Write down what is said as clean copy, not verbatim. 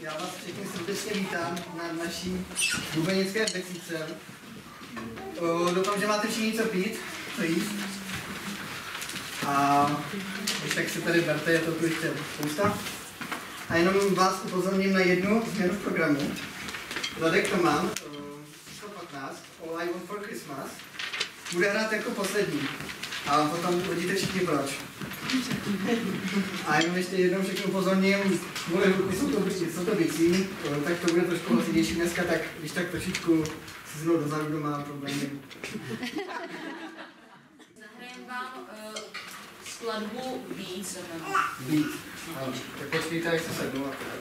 Já vás všechny srdečně vítám na naší bubenické besídce. Doufám, že máte všichni co pít, co jíst. A když tak si tady berte, je to tu ještě spousta. A jenom vás upozorním na jednu změnu v programu. Zadek to mám, číslo 15, All I Want for Christmas. Bude hrát jako poslední. A potom uvidíte všichni proč. A jenom ještě jednou všechno upozorním, moje ruky jsou to bicí, tak to bude trošku hlasitější dneska, tak když tak trošičku si znovu dozadu, kdo má problémy. Zahrajeme vám skladbu Beat. Beat. Tak počkejte, jak se sednu.